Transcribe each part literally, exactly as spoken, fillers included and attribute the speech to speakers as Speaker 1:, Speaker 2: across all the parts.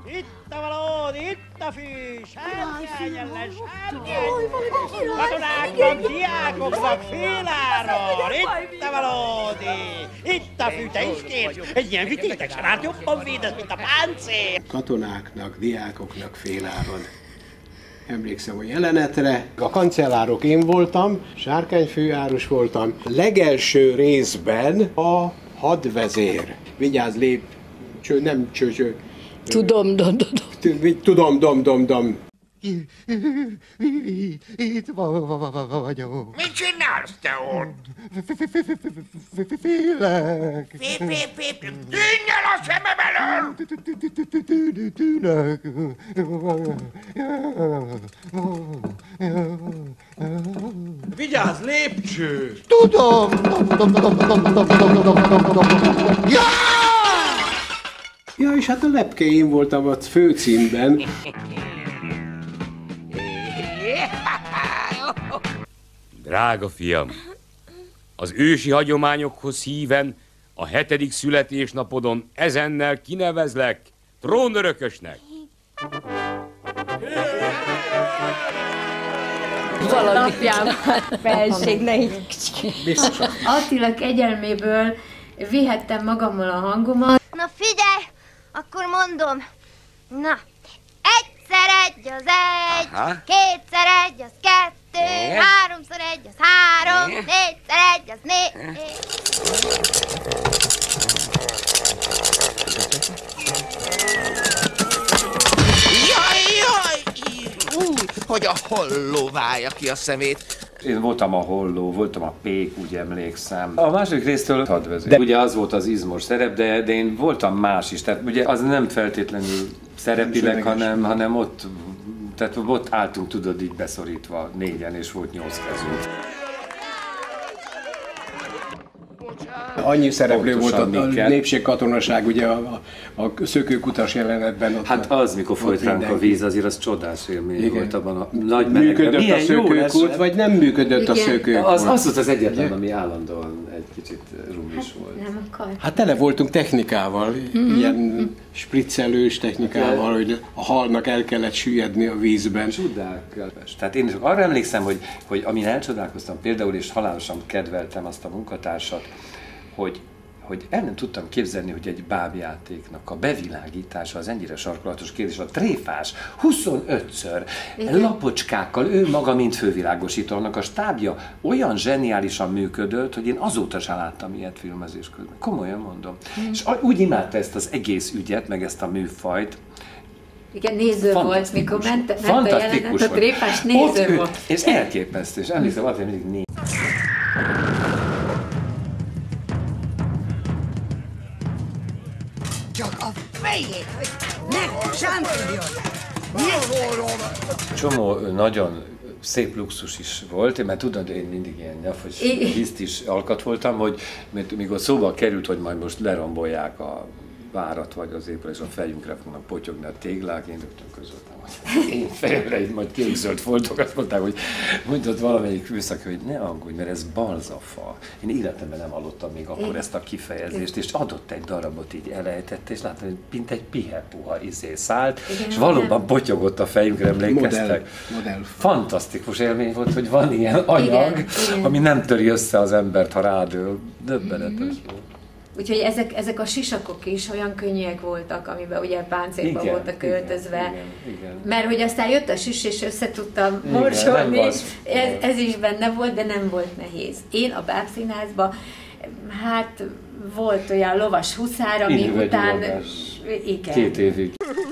Speaker 1: Itt a valód, itt a fű, sárkány ellen, sárkány! Katonáknak, diákoknak féláron, itt a valódi! Itt a fű, te is kérsz! Egy ilyen vitétek sem árt jobban védett, mint a páncél!
Speaker 2: Katonáknak, diákoknak féláron. Emlékszem a jelenetre. A kancellárok én voltam, Sárkányfőáros voltam. Legelső részben a hadvezér. Vigyázz, lép, cső, nem cső, cső.
Speaker 3: Tudom, dom, dom,
Speaker 2: dom. Tudom, dom, dom, dom.
Speaker 4: Itt vagyok.
Speaker 5: Mit csinálsz te ott?
Speaker 4: Félek.
Speaker 5: Fép, fép, fép, tűnj el a szemem elől!
Speaker 4: Tűnök.
Speaker 1: Vigyázz, lépcső!
Speaker 4: Tudom.
Speaker 2: Ja, és hát a lepke én voltam a főcímben.
Speaker 6: Drága fiam, az ősi hagyományokhoz híven a hetedik születésnapodon ezennel kinevezlek trónörökösnek.
Speaker 7: Napján felség, ne Attila kegyelméből vihettem magammal a hangomat.
Speaker 8: Na figyelj, akkor mondom. Na, egyszer egy az egy, aha, kétszer egy az kettő, igen, háromszor egy az három, igen, négyszer egy az négy.
Speaker 5: Jaj, jaj! Úgy, hogy a holló válja ki a szemét.
Speaker 9: Én voltam a holló, voltam a pék, úgy emlékszem. A második résztől hadvezér. De ugye az volt az izmos szerep, de, de én voltam más is. Tehát ugye az nem feltétlenül szerepileg, hanem, hanem ott, tehát ott álltunk, tudod, így beszorítva négyen, és volt nyolc kezünk.
Speaker 2: Annyi szereplő volt a, a népségkatonaság, ugye a, a, a szökőkutas jelenetben. Ott
Speaker 9: hát az, mikor folyt ránk a víz, azért az csodás élmény, igen, volt abban a nagy melegben.
Speaker 2: Működött milyen a szökőkút, vagy nem működött, igen, a szökőkút?
Speaker 9: Az, az volt az egyetlen, igen, ami állandóan egy kicsit rumis
Speaker 7: hát
Speaker 9: volt.
Speaker 7: Nem akar.
Speaker 2: Hát tele voltunk technikával, mm-hmm, ilyen spriccelős technikával, hogy a halnak el kellett süllyedni a vízben.
Speaker 9: Csodák. Tehát én csak arra emlékszem, hogy, hogy amin elcsodálkoztam például, és halálosan kedveltem azt a munkatársat, hogy, hogy el nem tudtam képzelni, hogy egy bábjátéknak a bevilágítása az ennyire sarkolatos kérdés, a tréfás, huszonötször igen, lapocskákkal, ő maga mint fővilágosítónak a stábja olyan zseniálisan működött, hogy én azóta sem láttam ilyet filmezés közben. Komolyan mondom. Mm. És úgy imádta ezt az egész ügyet, meg ezt a műfajt.
Speaker 7: Igen, néző volt, mikor ment, ment a jelenet, a tréfás néző
Speaker 9: ott
Speaker 7: volt.
Speaker 9: És elképesztő, és emlékszem, azért mindig néz.
Speaker 5: Csak a fejét, hogy ne sántodjon!
Speaker 9: Csomó nagyon szép luxus is volt, mert tudod, én mindig ilyen nyafos, hiszt is alkat voltam, hogy mert mikor szóba került, hogy majd most lerombolják a várat vagy az épület, és a fejünkre fognak potyogni a téglák, én rögtön közöltem, hogy én fejemre itt majd kék-zöld foltok, azt mondták, hogy mondtad valamelyik műszaki, hogy ne aggódj, mert ez balzafa. Én életemben nem hallottam még akkor ezt a kifejezést, és adott egy darabot, így elejtett, és láttam, hogy mint egy pihepuha izé szállt, igen, és valóban potyogott a fejünkre, emlékeztek. Modell, modell. Fantasztikus élmény volt, hogy van ilyen anyag, igen, ami nem töri össze az embert, ha rádől. Döbbenetes mm-hmm. volt.
Speaker 7: Úgyhogy ezek, ezek a sisakok is olyan könnyűek voltak, amiben ugye páncélban voltak költözve. Igen, igen. Mert hogy aztán jött a sis, és össze tudtam morsolni, ez, ez is benne volt, de nem volt nehéz. Én a Bábszínházban, hát volt olyan lovas huszár, ami Én után... Igen.
Speaker 9: Két évig.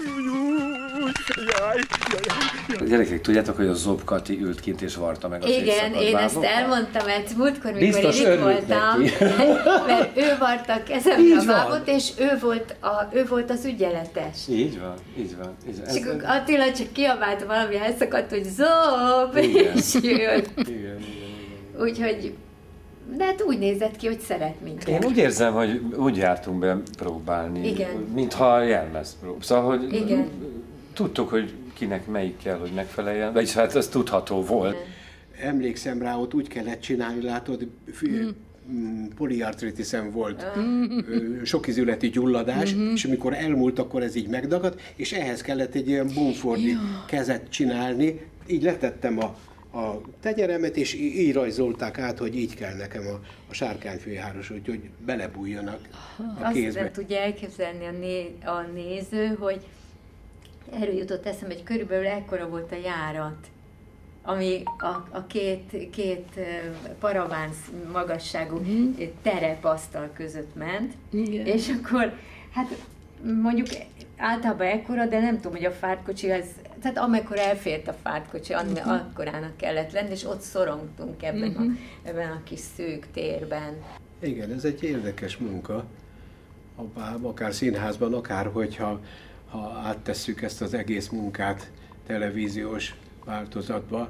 Speaker 9: Gyerekek, tudjátok, hogy a Zobkati ült kint és varta meg a
Speaker 7: igen, én ezt elmondtam, mert múltkor, mikor én itt voltam, mert ő varta a kezemre a bábot, és ő volt, a, ő volt az ügyeletes.
Speaker 9: Így van, így van. Így van.
Speaker 7: És akkor Attila csak kiabált valami elszakadt, hogy Zob, és jött. Igen, igen, igen. Úgyhogy, de hát úgy nézett ki, hogy szeret minket.
Speaker 9: Én úgy érzem, hogy úgy jártunk be próbálni, igen, mintha jelmez prób. Szóval, hogy igen, tudtuk, hogy kinek melyik kell, hogy megfeleljen, vagyis hát ez tudható volt.
Speaker 2: Emlékszem rá, ott úgy kellett csinálni, látod, mm. poliartritisem volt, sokizületi gyulladás, uh-huh. és amikor elmúlt, akkor ez így megdagadt, és ehhez kellett egy ilyen bumfordi ja. kezet csinálni. Így letettem a, a tenyeremet, és így rajzolták át, hogy így kell nekem a, a sárkányfőjáros, úgyhogy belebújjanak a kézbe.
Speaker 7: Azt nem tudja elképzelni a, né, a néző, hogy erről jutott eszembe, hogy körülbelül ekkora volt a járat, ami a, a két, két paraván magasságú mm. terepasztal között ment, igen. És akkor, hát mondjuk általában ekkora, de nem tudom, hogy a fártkocsi, az, tehát amekkor elfért a fártkocsi, mm-hmm. akkorának kellett lenni, és ott szorongtunk ebben, mm-hmm. a, ebben a kis szűk térben.
Speaker 2: Igen, ez egy érdekes munka, akár színházban, akár hogyha ha áttesszük ezt az egész munkát televíziós változatba.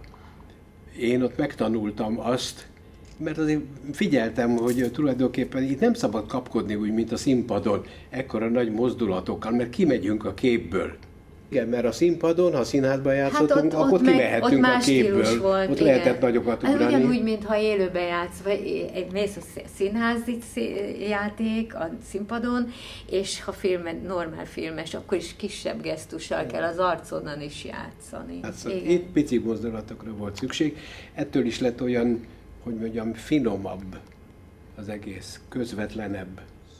Speaker 2: Én ott megtanultam azt, mert azért figyeltem, hogy tulajdonképpen itt nem szabad kapkodni úgy, mint a színpadon, ekkora nagy mozdulatokkal, mert kimegyünk a képből. Igen, mert a színpadon, ha színhádban játszottunk, hát ott, akkor ott kimehetünk meg, ott a képből. Volt, ott igen. Lehetett nagyokat ugrani.
Speaker 7: Hát ugyanúgy, mintha élőben játsz, vagy mész a színházi játék a színpadon, és ha filmen, normál filmes, akkor is kisebb gesztussal kell az arcodon is játszani.
Speaker 2: Hát, szóval itt pici mozdulatokra volt szükség. Ettől is lett olyan, hogy mondjam, finomabb az egész, közvetlenebb.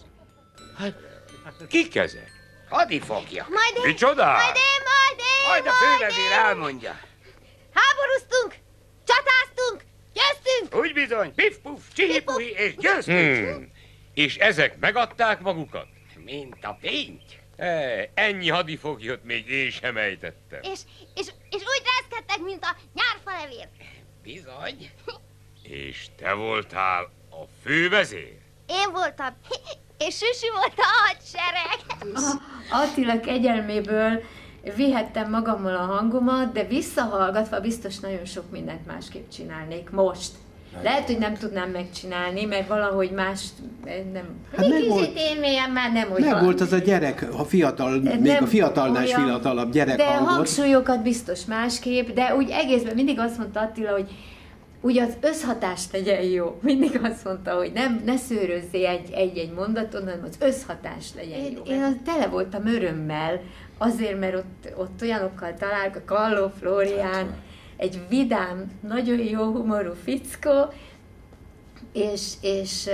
Speaker 6: Hát, kik ezek?
Speaker 5: Hadifogja.
Speaker 8: Majd én,
Speaker 6: Micsoda?
Speaker 8: majd én, majd én,
Speaker 5: Majd a fővezér elmondja.
Speaker 8: Háborúztunk, csatáztunk, győztünk.
Speaker 6: Úgy bizony, pif-puf, csihi-puhi, és győztünk. Hmm. És ezek megadták magukat?
Speaker 5: Mint a pénty.
Speaker 6: E, ennyi hadifoglyot még én sem ejtettem.
Speaker 8: És, és, és úgy reszkedtek, mint a nyárfalevél.
Speaker 5: Bizony.
Speaker 6: És te voltál a fővezér?
Speaker 8: Én voltam. És Süsi volt a hadsereg.
Speaker 7: Attila kegyelméből vihettem magammal a hangomat, de visszahallgatva biztos nagyon sok mindent másképp csinálnék most. Lehet, hogy nem tudnám megcsinálni, mert valahogy más nem...
Speaker 2: Hát meg volt,
Speaker 7: én mélyen már nem, hogy...
Speaker 2: meg volt az a gyerek, a fiatal, nem, még a fiatalnál is fiatalabb gyerek
Speaker 7: de
Speaker 2: hangot.
Speaker 7: De hangsúlyokat biztos másképp, de úgy egészben mindig azt mondta Attila, hogy úgy az összhatás legyen jó. Mindig azt mondta, hogy nem, ne szőrözzé egy-egy mondaton, hanem az összhatás legyen én, jó. Én az tele voltam örömmel, azért, mert ott, ott olyanokkal találkoztam, Kalló Flórián, egy vidám, nagyon jó humorú fickó, és, és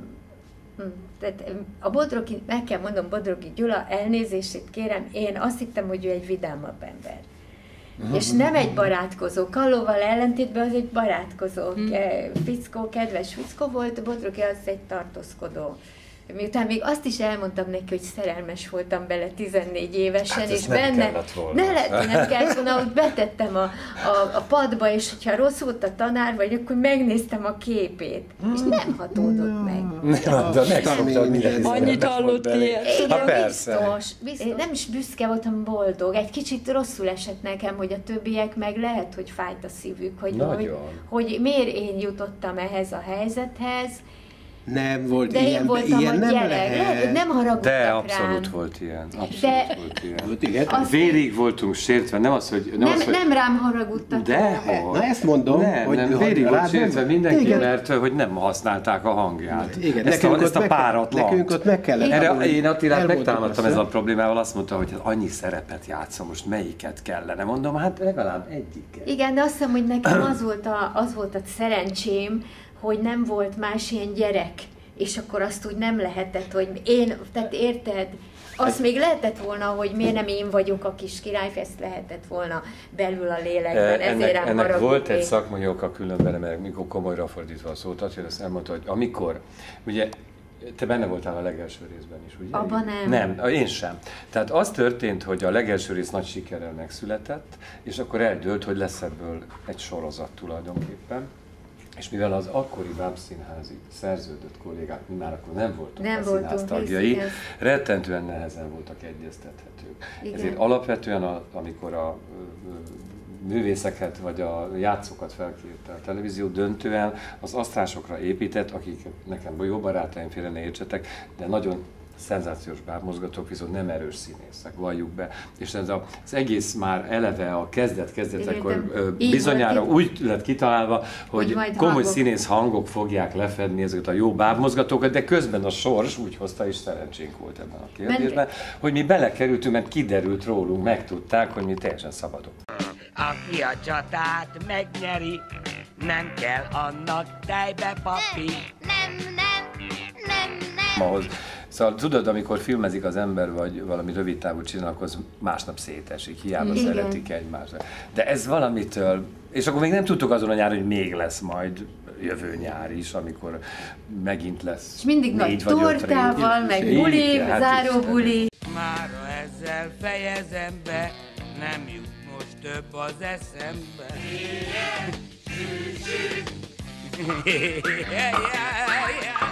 Speaker 7: tehát a Bodrogi, meg kell mondom, Bodrogi Gyula, elnézését kérem, én azt hittem, hogy ő egy vidámabb ember. És nem egy barátkozó. Kallóval ellentétben az egy barátkozó hmm. fickó, kedves fickó volt, Bodrogi az egy tartózkodó. Miután még azt is elmondtam neki, hogy szerelmes voltam bele tizennégy évesen,
Speaker 9: hát
Speaker 7: és
Speaker 9: nem
Speaker 7: benne...
Speaker 9: Ne
Speaker 7: lehet, hogy nem kellett volna, hogy betettem a, a, a padba, és hogyha rossz volt a tanár, vagy akkor megnéztem a képét, és nem hatódott meg.
Speaker 9: Nem, de megszoktam mindenki.
Speaker 3: Annyit hallott ilyet.
Speaker 7: Tudom, biztos, biztos. Én nem is büszke voltam, boldog. Egy kicsit rosszul esett nekem, hogy a többiek meg lehet, hogy fájt a szívük, hogy, hogy, hogy miért én jutottam ehhez a helyzethez.
Speaker 2: Nem volt
Speaker 7: de
Speaker 2: ilyen,
Speaker 7: voltam
Speaker 2: ilyen
Speaker 7: a
Speaker 2: nem
Speaker 7: gyerek,
Speaker 2: lehet.
Speaker 7: Nem haragudtak
Speaker 9: de
Speaker 7: rám.
Speaker 9: abszolút volt ilyen. Abszolút
Speaker 7: de
Speaker 9: volt ilyen.
Speaker 2: Volt, igen.
Speaker 9: Vérig voltunk sértve, nem az, hogy... Nem,
Speaker 7: nem,
Speaker 9: az, hogy...
Speaker 7: nem rám haragudtak.
Speaker 9: De
Speaker 2: Na ezt mondom,
Speaker 9: nem,
Speaker 2: hogy
Speaker 9: nem, vérig volt sértve mindenki,
Speaker 2: igen.
Speaker 9: mert hogy nem használták a hangját.
Speaker 2: Igen,
Speaker 9: ezt a, ezt a páratlant.
Speaker 2: Nekünk ott meg kellett.
Speaker 9: Erre, én Attilát megtámadtam ezzel a problémával, azt mondta, hogy hát annyi szerepet játszom, most melyiket kellene. Mondom, hát legalább egyiket.
Speaker 7: Igen, de azt hiszem, hogy nekem az volt a, az volt a szerencsém, hogy nem volt más ilyen gyerek. És akkor azt úgy nem lehetett, hogy én, tehát érted, azt még lehetett volna, hogy miért nem én vagyok a kis király, ezt lehetett volna belül a lélekben, ezért
Speaker 9: ennek,
Speaker 7: rám
Speaker 9: ennek
Speaker 7: haragudni.
Speaker 9: volt egy szakmai oka különben, mert mikor komolyra fordítva a szót, Attila azt elmondta, hogy amikor, ugye, te benne voltál a legelső részben is, ugye?
Speaker 7: Abban nem.
Speaker 9: Nem, én sem. Tehát az történt, hogy a legelső rész nagy sikerrel megszületett, és akkor eldőlt, hogy lesz ebből egy sorozat tulajdonképpen. És mivel az akkori bábszínházi szerződött kollégák, mi már akkor nem voltunk
Speaker 7: nem
Speaker 9: a színház tagjai,
Speaker 7: ez...
Speaker 9: rettentően nehezen voltak egyeztethetők.
Speaker 7: Igen.
Speaker 9: Ezért alapvetően, a, amikor a, a művészeket vagy a játszókat felkérte a televízió, döntően az asztrásokra épített, akik nekem jó barátaim, félre ne értsetek, de nagyon szenzációs bábmozgatók viszont nem erős színészek, valljuk be. És ez a, az egész már eleve a kezdet-kezdetekkor bizonyára úgy lett kitalálva, hogy komoly hangok. Színész hangok fogják lefedni ezeket a jó bábmozgatókat, de közben a sors úgy hozta, és szerencsénk volt ebben a kérdésben, men... hogy mi belekerültünk, mert kiderült rólunk, megtudták, hogy mi teljesen szabadok.
Speaker 10: Aki a csatát megnyeri, nem kell annak tejbe papír.
Speaker 8: Nem, nem, nem, nem.
Speaker 9: Ahhoz. Szóval tudod, amikor filmezik az ember, vagy valami rövid távú csinál, akkor az másnap szétesik, hiába igen. szeretik egymást. De ez valamitől, és akkor még nem tudtuk azon a nyáron, hogy még lesz majd jövő nyár is, amikor megint lesz.
Speaker 7: És mindig nagy tortával, meg buli, hát záró buli.
Speaker 10: Mára ezzel fejezem be, nem jut most több az eszembe. Yeah, yeah, yeah, yeah.